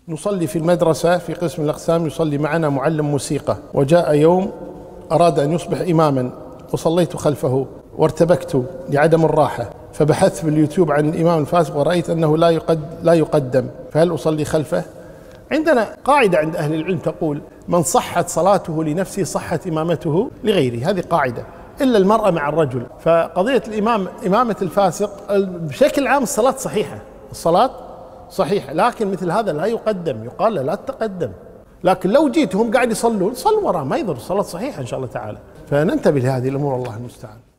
نصلي في المدرسة في قسم الأقسام، يصلي معنا معلم موسيقى، وجاء يوم أراد أن يصبح إماما وصليت خلفه وارتبكت لعدم الراحة، فبحثت باليوتيوب عن الإمام الفاسق ورأيت أنه لا يقدم، فهل أصلي خلفه؟ عندنا قاعدة عند أهل العلم تقول: من صحت صلاته لنفسه صحت إمامته لغيره. هذه قاعدة، إلا المرأة مع الرجل. فقضية إمامة الفاسق بشكل عام الصلاة صحيحة، الصلاة صحيحة، لكن مثل هذا لا يقدم، يقال لا تتقدم. لكن لو جيتهم قاعد يصلون صلوا وراء، ما يضر، الصلاة صحيحة إن شاء الله تعالى. فننتبه لهذه الأمور، الله المستعان.